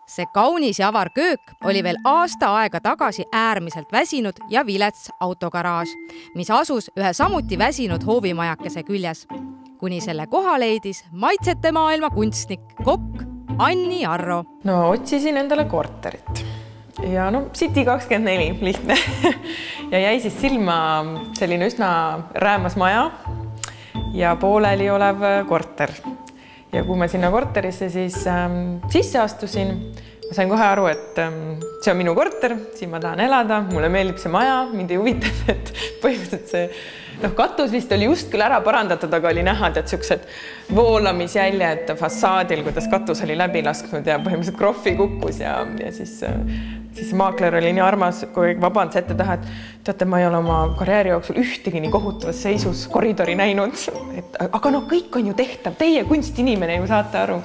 See kaunis ja avar köök oli veel aasta aega tagasi äärmiselt väsinud ja vilets autogaraaž, mis asus ühe samuti väsinud hoovimajakese küljes. Kuni selle koha leidis maitsete maailma kunstnik, kokk Anni Arro. No otsisin endale korterit ja City 24, lihtne. Ja jäi siis silma selline üsna räämas maja ja pooleli olev korter. Ja kui ma sinna korterisse siis sisse astusin, ma sain kohe aru, et see on minu korter, siin ma tahan elada, mulle meeldib see maja, mind ei huvitav, et põhimõtteliselt see katus vist oli just küll ära parandatud, aga oli näha, et siuksed voolamisjäljed fassaadil, kuidas katus oli läbi lasknud ja põhimõtteliselt krohvi kukkus ja siis maakler oli nii armas, kui vabandas ette taha, et teate, ma ei ole oma karjääri jooksul ühtegi nii kohutavas seisus koridori näinud. Aga kõik on ju tehtav, teie kunstinimene ju saate aru.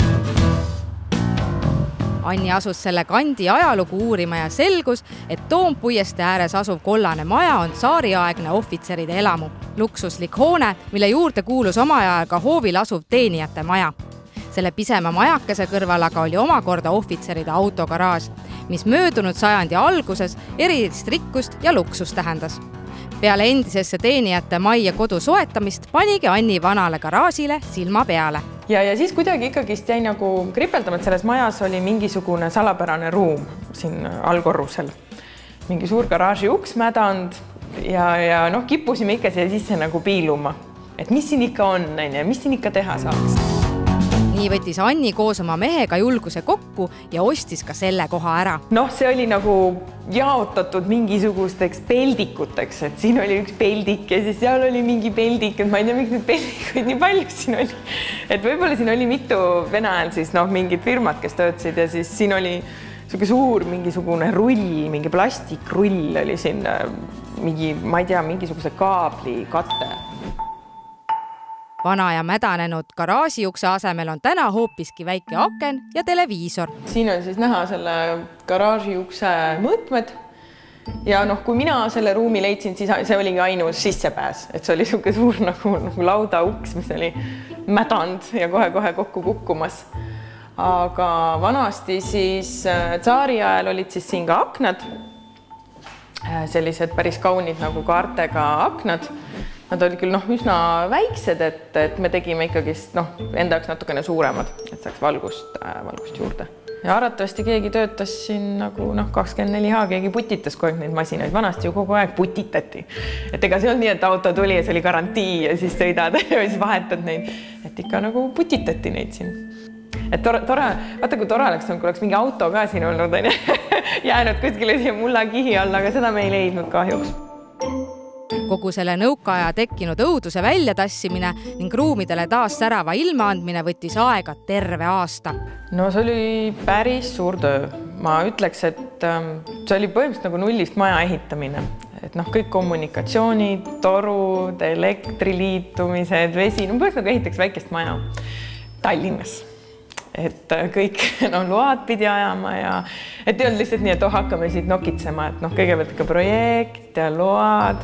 Anni asus selle kandi ajalugu uurima ja selgus, et Toompuiestee ääres asuv kollane maja on tsaariaegne ohvitseride elamu. Luksuslik hoone, mille juurde kuulus oma ajal ka hoovil asuv teenijate maja. Selle pisema majakese kõrval aga oli omakorda ohvitseride autogaraaž, mis möödunud sajandi alguses erilist rikkust ja luksust tähendas. Peale endisesse teenijate majja kodu soetamist panigi Anni vanale garaažile silma peale. Ja siis kuidagi ikkagist jäi nagu kripeldama, et selles majas oli mingisugune salapärane ruum siin allkorrusel. Mingi suur garaaži uks mädanud ja kippusime ikka siia sisse nagu piiluma. Et mis siin ikka on, mis siin ikka teha saaks. Nii võttis Anni koos oma mehega julguse kokku ja ostis ka selle koha ära. See oli nagu jaotatud mingisugusteks peldikuteks, et siin oli üks peldik ja siis seal oli mingi peldik, et ma ei tea, miks need peldikuid nii palju siin oli. Et võib-olla siin oli mitu Vene ajal siis mingid firmad, kes töötasid ja siis siin oli suur mingisugune rull, mingi plastikrull oli siin mingi, ma ei tea, mingisuguse kaabli kate. Vana ja mädanenud garaažiukse asemel on täna hoopiski väike aken ja televiisor. Siin on siis näha selle garaažiukse mõõtmed ja kui mina selle ruumi leidsin, siis see oligi ainus sissepääs, et see oli suur nagu laudauks, mis oli mädanud ja kohe kokku kukkumas. Aga vanasti siis tsaari ajal olid siis siin ka aknad, sellised päris kaunid nagu kaartega aknad. Nad olid küll üsna väiksed, et me tegime ikkagist enda jaoks natukene suuremad, et saaks valgust juurde. Ja arvatavasti keegi töötas siin nagu 24H, keegi putitas kogu aeg neid masinaid. Vanasti ju kogu aeg putitati. Et ega see on nii, et auto tuli ja see oli garantii ja siis sõidad ja siis vahetad neid. Et ikka nagu putitati neid siin. Et tore, vaata kui tore oleks, kui oleks mingi auto ka siin olnud, jäänud kuskile siia mullakihi alla, aga seda me ei leidnud kahjuks. Kogu selle nõukaaja tekkinud õuduse väljatassimine ning ruumidele taas särava ilma andmine võttis aega terve aasta. See oli päris suur töö. Ma ütleks, et see oli põhimõtteliselt nagu nullist maja ehitamine. Et kõik kommunikatsioonid, torud, elektriliitumised, vesi, põhimõtteliselt nagu ehitaks väikest maja Tallinnas. Et kõik load pidi ajama ja et ei olnud lihtsalt nii, et hakkame siit nokitsema, et kõigepealt ikka projekt ja load.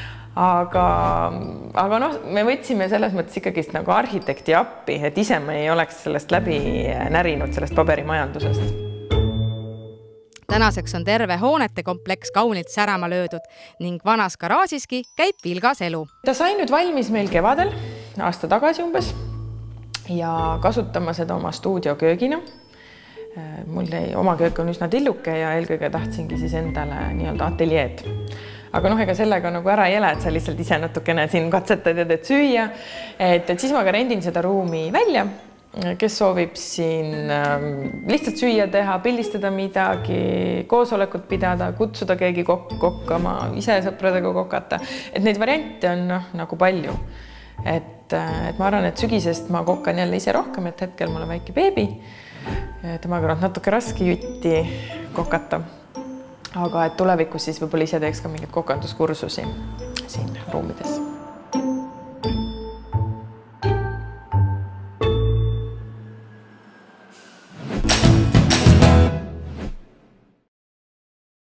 Aga me võtsime selles mõttes ikkagist nagu arhitekti appi, et ise me ei oleks sellest läbi närinud sellest paberimajandusest. Tänaseks on terve hoonete kompleks kaunilt särama löödud ning vanas garaažiski käib vilgas elu. Ta sai nüüd valmis meil kevadel, aasta tagasi umbes. Ja kasutama seda oma stuudioköögina. Mul oma köök on üsna tilluke ja eelkõige tahtsingi siis endale nii-öelda ateljeed. Aga ega sellega nagu ära ei ele, et sa lihtsalt ise natukene siin katsetad ja teed süüa. Et siis ma ka rendin seda ruumi välja, kes soovib siin lihtsalt süüa teha, pildistada midagi, koosolekut pidada, kutsuda keegi kokkama, ise sõpradega kokata. Et neid variante on nagu palju. Et ma arvan, et sügisest ma kokkan jälle ise rohkem, et hetkel mul on väike beebi. Temaga on natuke raske jutti kokata. Aga et tulevikus siis võib-olla ise teeks ka mingid kokanduskursusi siin ruumides.